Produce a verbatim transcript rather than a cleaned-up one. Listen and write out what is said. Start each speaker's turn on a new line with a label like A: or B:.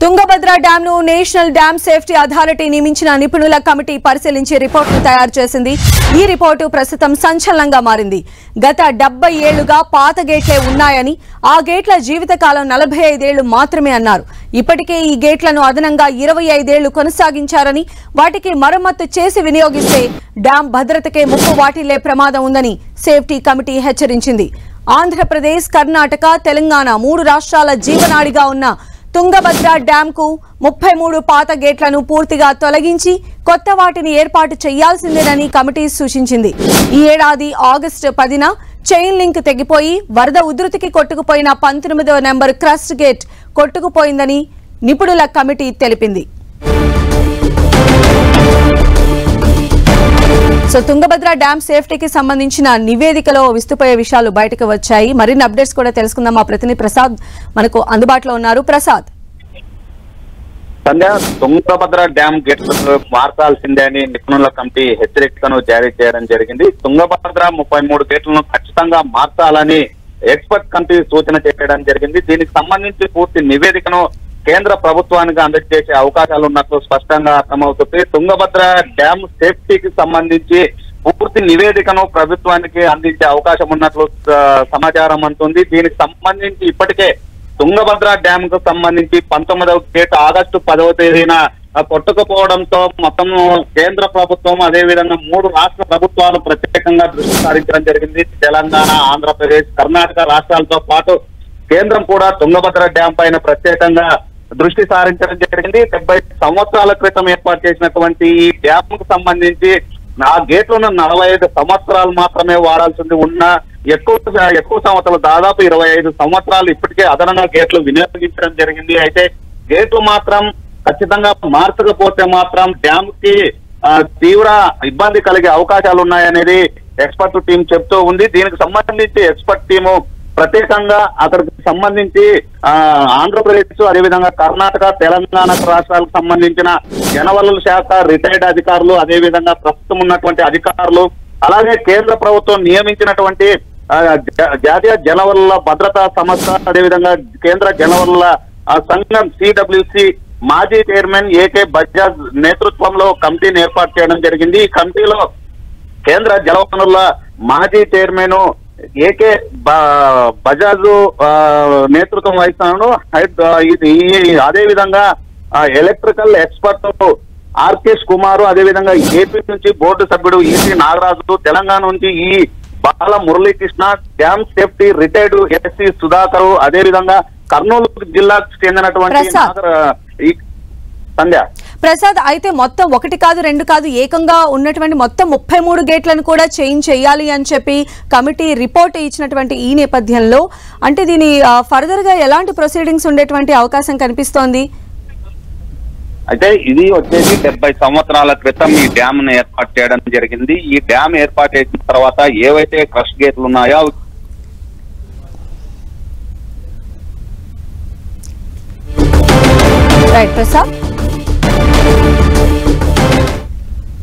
A: Tungabhadra dam ను national dam safety authority నియమించిన నిపుణుల కమిటీ పరిశీలించి రిపోర్టును తయారు చేసింది. ఈ రిపోర్టు ప్రస్తుతం సంచలనంగా మారింది. గత డెబ్బై ఏళ్లుగా పాత గేట్లే ఉన్నాయని, ఆ గేట్ల జీవితకాలం నలభై ఐదేళ్లు మాత్రమే అన్నారు. ఇప్పటికే ఈ గేట్లను అదనంగా ఇరవై ఐదేళ్లు కొనసాగించారని, వాటికి మరమ్మతు చేసి వినియోగిస్తే డ్యాం భద్రతకే ముప్పు వాటిల్లే ప్రమాదం ఉందని సేఫ్టీ కమిటీ హెచ్చరించింది. ఆంధ్రప్రదేశ్, కర్ణాటక, తెలంగాణ మూడు రాష్ట్రాల జీవనాడిగా ఉన్న తుంగభద్ర డ్యామ్ కు ముప్పై మూడు పాత గేట్లను పూర్తిగా తొలగించి కొత్త వాటిని ఏర్పాటు చేయాల్సిందేనని కమిటీ సూచించింది. ఈ ఏడాది ఆగస్టు పదిన చైన్ లింక్ తెగిపోయి వరద ఉధృతికి కొట్టుకుపోయిన పంతొమ్మిదవ నెంబర్ క్రస్ట్ గేట్ కొట్టుకుపోయిందని నిపుణుల కమిటీ తెలిపింది. సో తుంగభద్ర డ్యామ్ సేఫ్టీకి సంబంధించిన నివేదికలో విస్తుపోయే విషయాలు బయటకు వచ్చాయి. మరిన్ని అప్డేట్స్ కూడా తెలుసుకుందాం. మా ప్రతినిధి ప్రసాద్ మనకు అందుబాటులో ఉన్నారు. ప్రసాద్,
B: సంధ్య, తుంగభద్ర డ్యామ్ గేట్లను మార్చాల్సిందే అని నిపుణుల కమిటీ హెచ్చరికను జారీ చేయడం జరిగింది. తుంగభద్ర ముప్పై మూడు గేట్లను ఖచ్చితంగా మార్చాలని ఎక్స్పర్ట్ కమిటీ సూచన చేయడం జరిగింది. దీనికి సంబంధించి పూర్తి నివేదికను కేంద్ర ప్రభుత్వానికి అందజేసే అవకాశాలు ఉన్నట్లు స్పష్టంగా అర్థమవుతుంది. తుంగభద్ర డ్యామ్ సేఫ్టీకి సంబంధించి పూర్తి నివేదికను ప్రభుత్వానికి అందించే అవకాశం ఉన్నట్లు సమాచారం అందుతుంది. దీనికి సంబంధించి ఇప్పటికే తుంగభద్ర డ్యామ్ కు సంబంధించి పంతొమ్మిదవ గేట్ ఆగస్టు పదవ తేదీన కొట్టుకుపోవడంతో మొత్తం కేంద్ర ప్రభుత్వం అదేవిధంగా మూడు రాష్ట్ర ప్రభుత్వాలు ప్రత్యేకంగా దృష్టి సారించడం జరిగింది. తెలంగాణ, ఆంధ్రప్రదేశ్, కర్ణాటక రాష్ట్రాలతో పాటు కేంద్రం కూడా తుంగభద్ర డ్యామ్ పైన ప్రత్యేకంగా దృష్టి సారించడం జరిగింది. డెబ్బై సంవత్సరాల క్రితం ఏర్పాటు చేసినటువంటి ఈ డ్యామ్ కు సంబంధించి ఆ గేట్లను నలభై ఐదు సంవత్సరాలు మాత్రమే వాడాల్సింది ఉన్న ఎక్కువ ఎక్కువ సంవత్సరాలు దాదాపు ఇరవై ఐదు సంవత్సరాలు ఇప్పటికే అదనంగా గేట్లు వినియోగించడం జరిగింది. అయితే గేట్లు మాత్రం ఖచ్చితంగా మార్చకపోతే మాత్రం డ్యామ్ కి తీవ్ర ఇబ్బంది కలిగే అవకాశాలు ఉన్నాయనేది ఎక్స్పర్ట్ టీం చెప్తూ ఉంది. దీనికి సంబంధించి ఎక్స్పర్ట్ టీము ప్రత్యేకంగా అక్కడికి సంబంధించి ఆ ఆంధ్రప్రదేశ్ అదేవిధంగా కర్ణాటక, తెలంగాణ రాష్ట్రాలకు సంబంధించిన జలవనరుల శాఖ రిటైర్డ్ అధికారులు, అదేవిధంగా ప్రస్తుతం ఉన్నటువంటి అధికారులు, అలాగే కేంద్ర ప్రభుత్వం నియమించినటువంటి జాతీయ జలవనరుల భద్రతా సంస్థ, అదేవిధంగా కేంద్ర జలవనరుల సంఘం సిడబ్ల్యూసి మాజీ చైర్మన్ ఏకే బజాజ్ నేతృత్వంలో కమిటీని ఏర్పాటు చేయడం జరిగింది. ఈ కమిటీలో కేంద్ర జలవనరుల మాజీ చైర్మన్ ఏకే బజాజ్ నేతృత్వం వహిస్తున్నాడు. అదే విధంగా ఎలక్ట్రికల్ ఎక్స్పర్ట్ ఆర్కేష్ కుమార్, అదేవిధంగా ఏపీ నుంచి బోర్డు సభ్యుడు ఈసీ నాగరాజు, తెలంగాణ నుంచి ఈ Bala Muralikrishna, dam safety retired SE Sudhakar, అదేవిధంగా కర్నూలు జిల్లాకు చెందినటువంటి సంధ్య.
A: ప్రసాద్, అయితే మొత్తం ఒకటి కాదు రెండు కాదు ఏకంగా ఉన్నటువంటి మొత్తం ముప్పై మూడు గేట్లను కూడా చేంజ్ చేయాలి అని చెప్పి కమిటీ రిపోర్ట్ ఇచ్చినటువంటి ఈ నేపథ్యంలో అంటే దీని ఫర్దర్ గా ఎలాంటి ప్రొసీడింగ్స్ ఉండేటువంటి అవకాశం కనిపిస్తోంది?
B: అయితే ఇది వచ్చేసి డెబ్బై సంవత్సరాల క్రితం ఈ డ్యామ్ ను ఏర్పాటు చేయడం జరిగింది. ఈ డ్యామ్ ఏర్పాటు చేసిన తర్వాత ఏవైతే క్రష్ గేట్లు ఉన్నాయో
A: రైట్ ప్రసాద్.